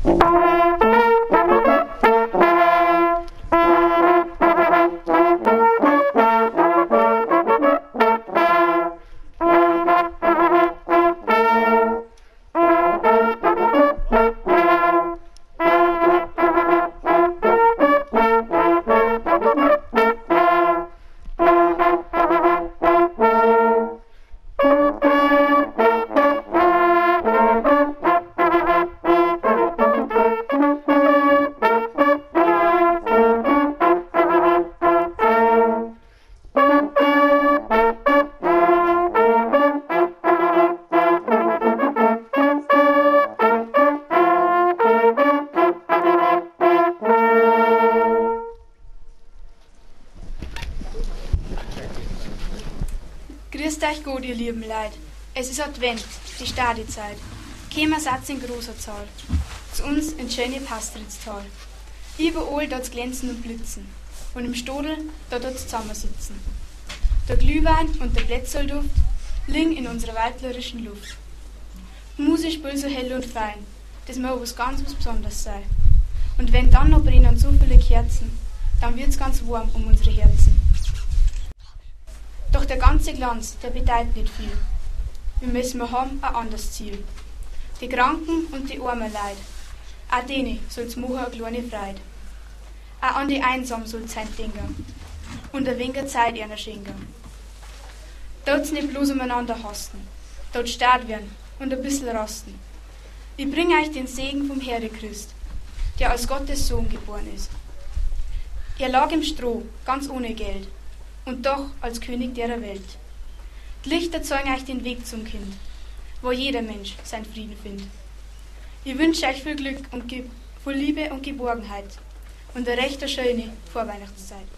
Grüßt euch Gott, ihr lieben Leid. Es ist Advent, die Stadezeit. Kämer Satz in großer Zahl. Zu uns ins schöne Pastritztal. Überall dort glänzen und blitzen. Und im Stodel, da dort zusammensitzen. Der Glühwein und der Blätzelduft liegen in unserer waldlerischen Luft. Die Musik spielt so hell und fein, das mag was ganz was Besonderes sein. Und wenn dann noch brennen so viele Kerzen, dann wird's ganz warm um unsere Herzen. Doch der ganze Glanz, der bedeutet nicht viel. Wir haben ein anderes Ziel. Die Kranken und die armen Leid, auch denen soll's machen eine kleine Freude. Auch an die Einsamen soll's sein denken und ein wenig Zeit ihnen schenken. Dort nicht bloß umeinander hasten, dort stark werden und ein bisschen rasten. Ich bringe euch den Segen vom Herre Christ, der als Gottes Sohn geboren ist. Er lag im Stroh, ganz ohne Geld, und doch als König der Welt. Die Lichter zeigen euch den Weg zum Kind, wo jeder Mensch seinen Frieden findet. Ich wünsche euch viel Glück und viel Liebe und Geborgenheit und eine recht schöne Vorweihnachtszeit.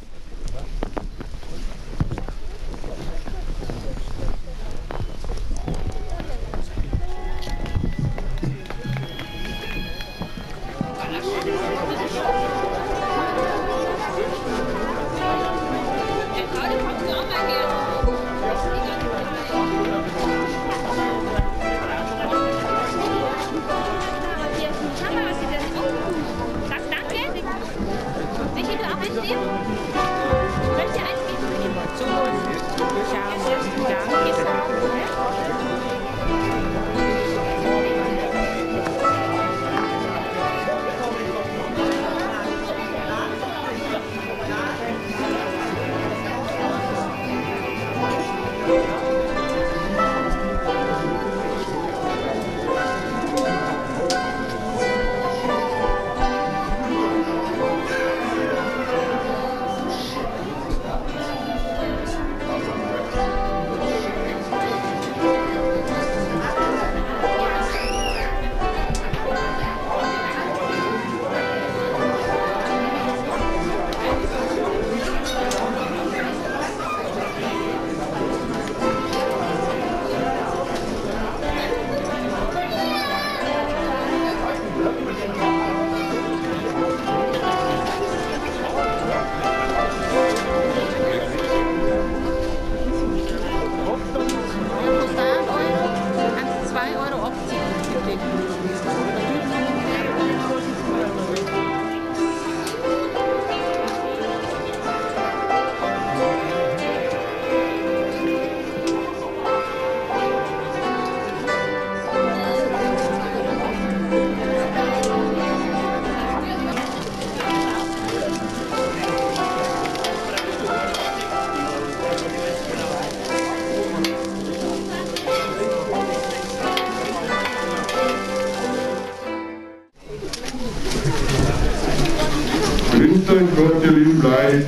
Grüßt euch Gott, ihr lieben Leid,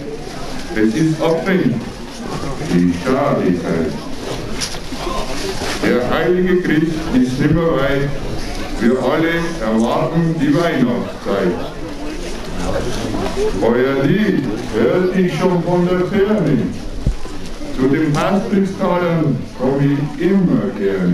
es ist Advent, die Stadezeit. Der heilige Christ ist nimmer weit, wir alle erwarten die Weihnachtszeit. Euer Lied hört ich schon von der Ferne, zu den Pastritztalern komme ich immer gerne.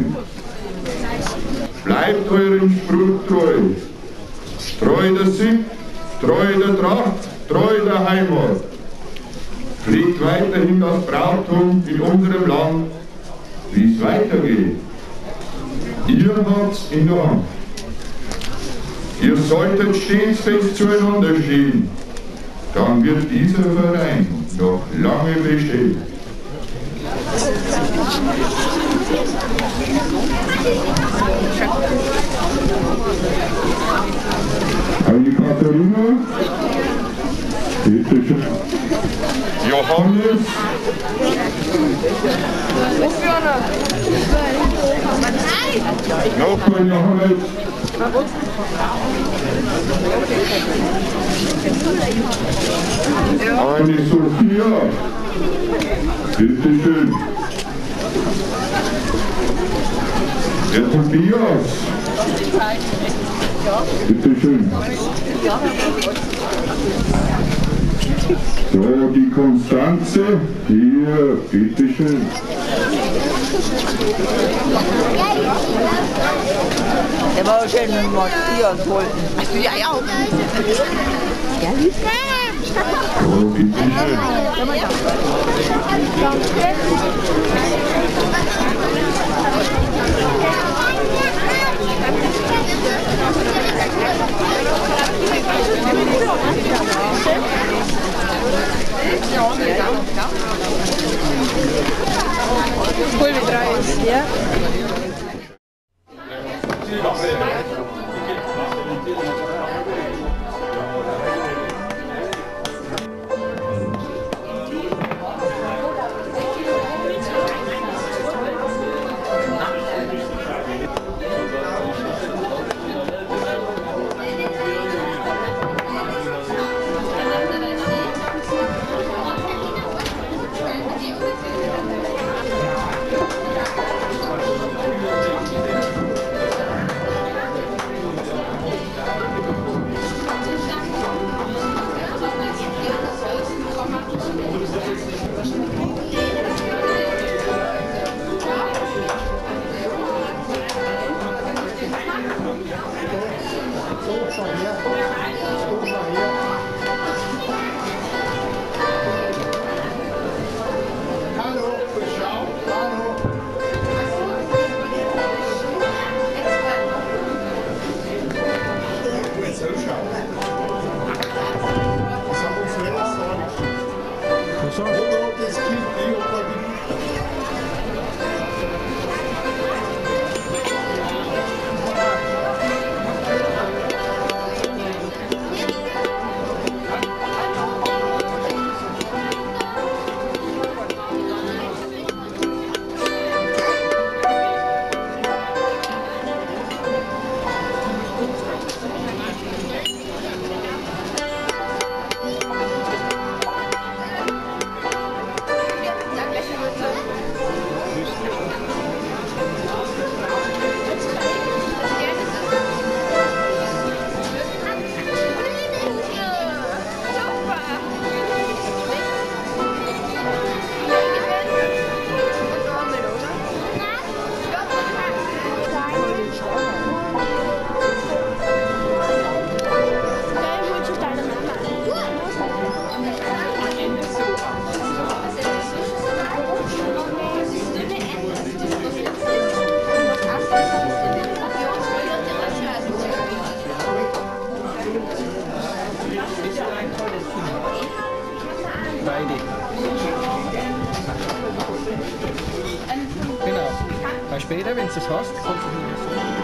Bleibt euren Spruch treu, treu der Sitte, treu der Tracht, treu der Heimat. Fliegt weiterhin das Brauchtum in unserem Land, wie es weitergeht. Ihr habt's in der Hand. Ihr solltet stets fest zueinander stehen, dann wird dieser Verein noch lange bestehen. Heidi Katharina, bitte schön. Johannes, noch ein Johannes. Eine Sophia, bitte schön. Der Tobias, bitte schön. So, die Konstanze, hier, bitte schön. Der war schön mit Matthias wollten. Hast du ja auch? Ja, So, bitte schön. Cool, wie 3 ist, ja? Genau. Weil später, wenn du es hast, kannst du es nicht mehr so.